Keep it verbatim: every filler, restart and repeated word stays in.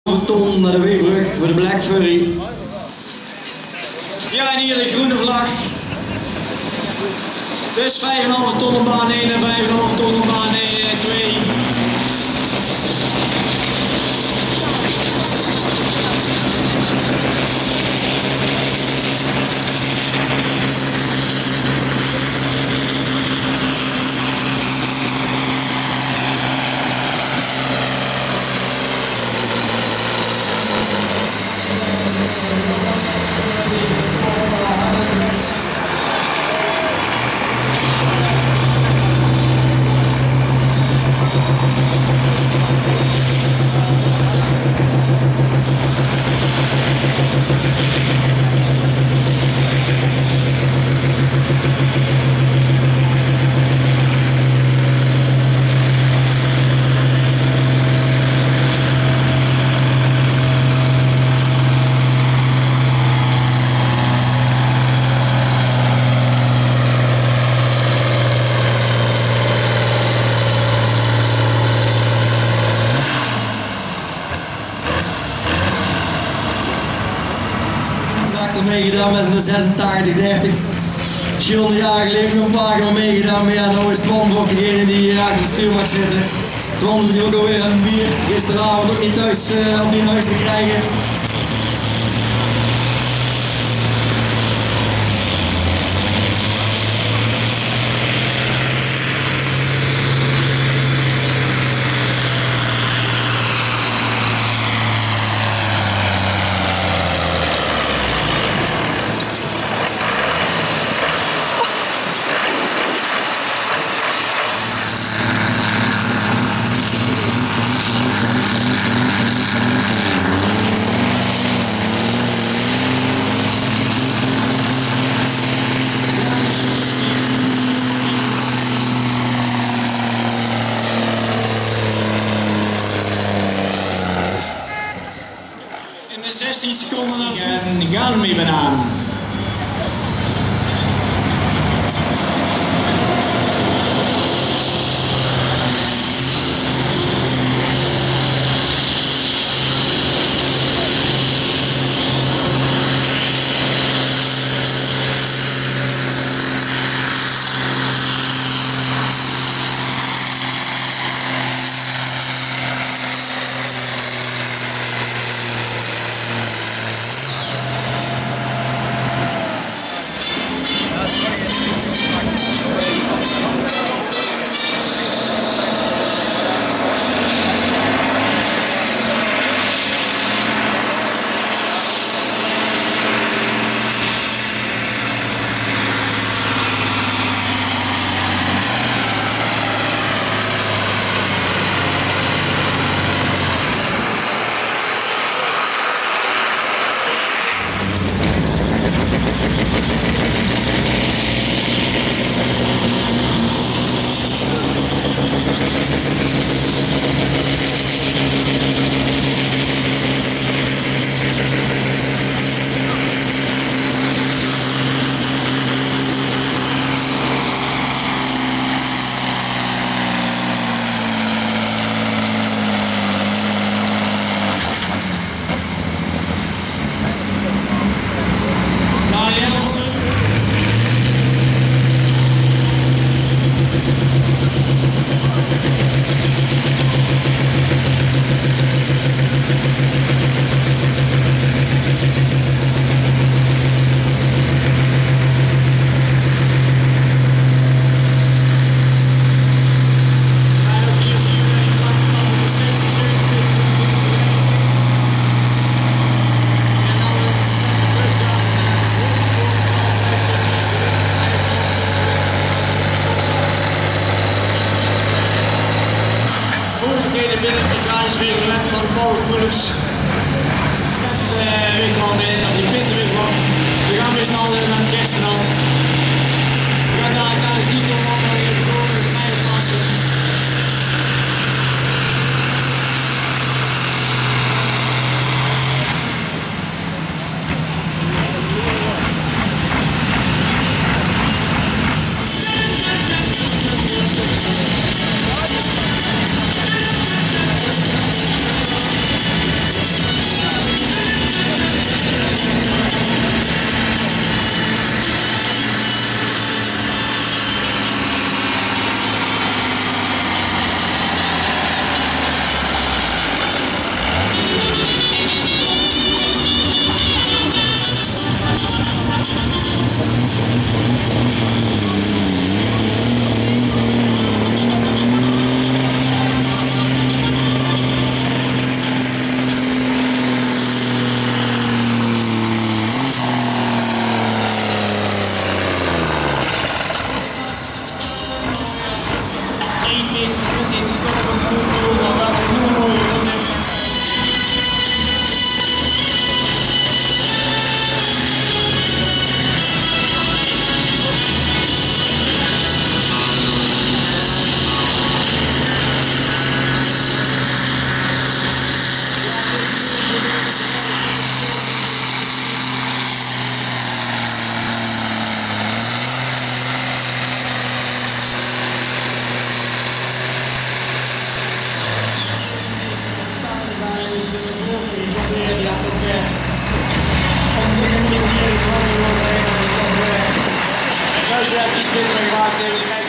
ton naar de Weebrug voor de Black Fury. Ja, en hier de groene vlag. Dus vijf komma vijf ton op baan één en vijf komma vijf ton op baan één en twee. Meegedaan met z'n zesentachtig dertig. John Jager heeft nog een paar keer meegedaan, maar ja, nou is Twan voor degene die achter het stuur mag zitten. Twan is ook alweer aan het bier. Gisteravond ook niet thuis uh, om die in huis te krijgen. zestien seconden en gaan mee banaan. Reglement van de powercoolers. Uh, weet gewoon mee dat die vindt weer van. We gaan weer snel naar het restaurant. We gaan daar naar de titel van de volgende snijdenpassen. Noi siamo tutti